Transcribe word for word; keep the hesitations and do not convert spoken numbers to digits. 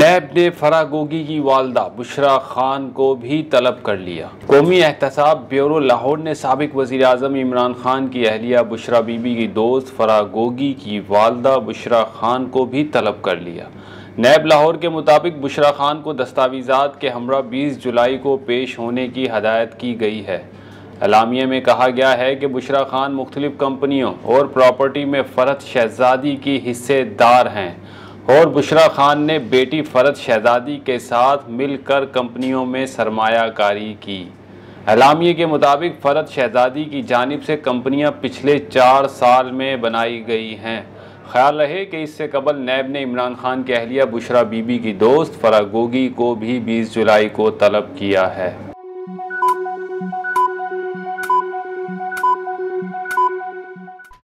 नैब ने फरागोगी की वालदा बुशरा खान को भी तलब कर लिया। कौमी एहतसाब ब्यूरो लाहौर ने साबिक वज़ीर आज़म इमरान खान की अहलिया बुशरा बीबी की दोस्त फरागोगी की वालदा बुशरा खान को भी तलब कर लिया। नैब लाहौर के मुताबिक बुशरा खान को दस्तावेज़ात के हमरा बीस जुलाई को पेश होने की हदायत की गई है। एलामिया में कहा गया है कि बुशरा खान मुख्तलिफ कंपनियों और प्रॉपर्टी में फ़रत शहजादी की हिस्सेदार हैं और बुशरा खान ने बेटी फ़रत शहजादी के साथ मिलकर कंपनियों में सरमायाकारी की। एलामिया के मुताबिक फ़रत शहजादी की जानिब से कंपनियां पिछले चार साल में बनाई गई हैं। ख्याल रहे कि इससे कबल नैब ने इमरान खान की अहलिया बुशरा बीबी की दोस्त फरागोगी को भी बीस जुलाई को तलब किया है।